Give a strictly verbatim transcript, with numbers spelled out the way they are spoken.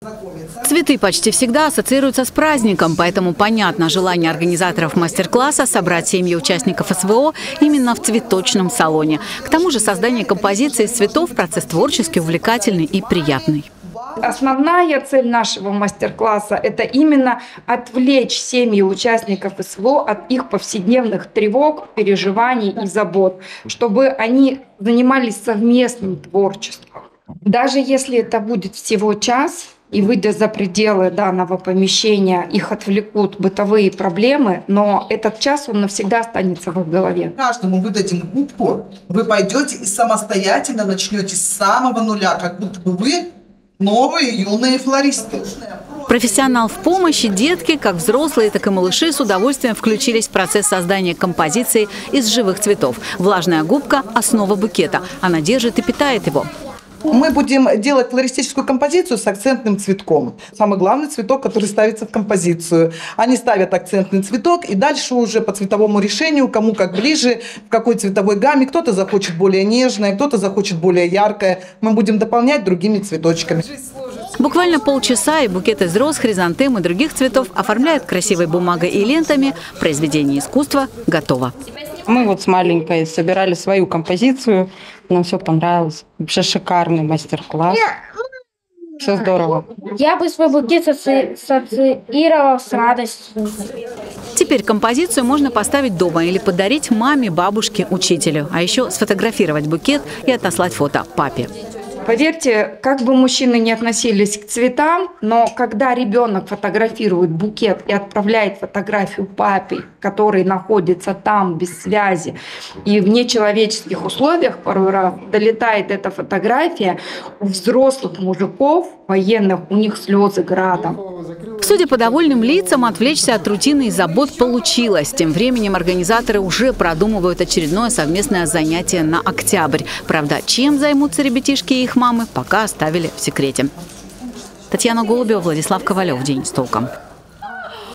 Цветы почти всегда ассоциируются с праздником, поэтому понятно желание организаторов мастер-класса собрать семьи участников СВО именно в цветочном салоне. К тому же создание композиции из цветов – процесс творческий, увлекательный и приятный. Основная цель нашего мастер-класса – это именно отвлечь семьи участников СВО от их повседневных тревог, переживаний и забот, чтобы они занимались совместным творчеством. Даже если это будет всего час, и, выйдя за пределы данного помещения, их отвлекут бытовые проблемы, но этот час, он навсегда останется в их голове. Каждому вы дадим губку, вы пойдете и самостоятельно начнете с самого нуля, как будто бы вы новые юные флористы. Профессионал в помощи, детки, как взрослые, так и малыши, с удовольствием включились в процесс создания композиции из живых цветов. Влажная губка – основа букета. Она держит и питает его. Мы будем делать флористическую композицию с акцентным цветком. Самый главный цветок, который ставится в композицию. Они ставят акцентный цветок, и дальше уже по цветовому решению, кому как ближе, в какой цветовой гамме. Кто-то захочет более нежное, кто-то захочет более яркое. Мы будем дополнять другими цветочками. Буквально полчаса, и букет из роз, хризантем и других цветов оформляют красивой бумагой и лентами. Произведение искусства готово. Мы вот с маленькой собирали свою композицию. Нам все понравилось. Вообще шикарный мастер-класс. Все здорово. Я бы свой букет ассоциировал с радостью. Теперь композицию можно поставить дома или подарить маме, бабушке, учителю. А еще сфотографировать букет и отослать фото папе. Поверьте, как бы мужчины не относились к цветам, но когда ребенок фотографирует букет и отправляет фотографию папе, который находится там без связи и в нечеловеческих условиях, порой раз долетает эта фотография, у взрослых мужиков, военных, у них слезы градом. Судя по довольным лицам, отвлечься от рутины и забот получилось. Тем временем организаторы уже продумывают очередное совместное занятие на октябрь. Правда, чем займутся ребятишки и их мамы, пока оставили в секрете. Татьяна Голубева, Владислав Ковалев. День с толком.